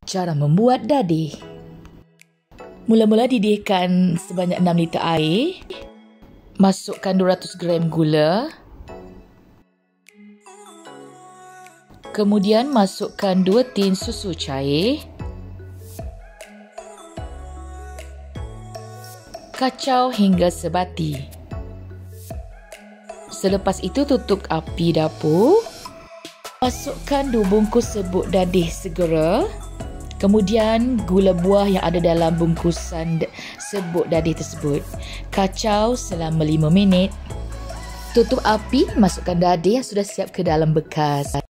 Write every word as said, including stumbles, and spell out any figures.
Cara membuat dadih. Mula-mula didihkan sebanyak enam liter air. Masukkan dua ratus gram gula. Kemudian masukkan dua tin susu cair. Kacau hingga sebati. Selepas itu tutup api dapur. Masukkan dua bungkus serbuk dadih segera. Kemudian gula buah yang ada dalam bungkusan serbuk dadih tersebut. Kacau selama lima minit. Tutup api, masukkan dadih yang sudah siap ke dalam bekas.